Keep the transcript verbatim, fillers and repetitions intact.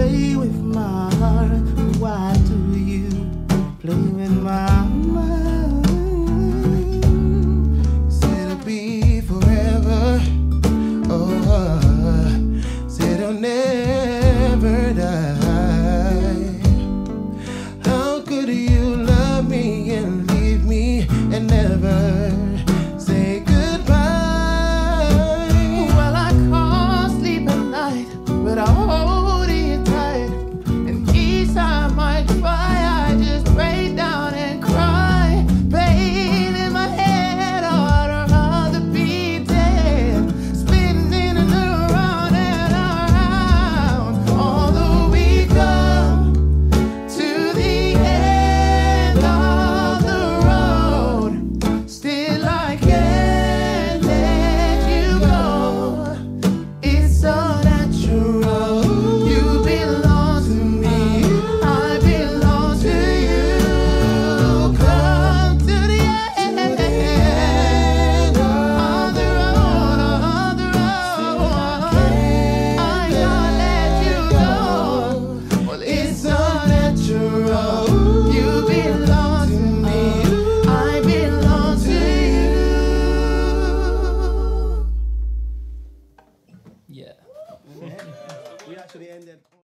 play with my heart. Why do you play with my mind? Said it'll be forever. Oh, uh, said it'll never die. How could you love me and leave me and never say goodbye? Well, I can't sleep at night without holding you tight, and each time I try, I just break down and cry. Pain in my head, harder on the beating, spinning and around and around. Although we come to the end of the road, still I can't let you go. It's so natural. You belong to me, I belong to you. Come to the end of the road, of the road. I can't let you go. Well, it's so natural. You belong to me, I belong to you. Yeah. We actually ended.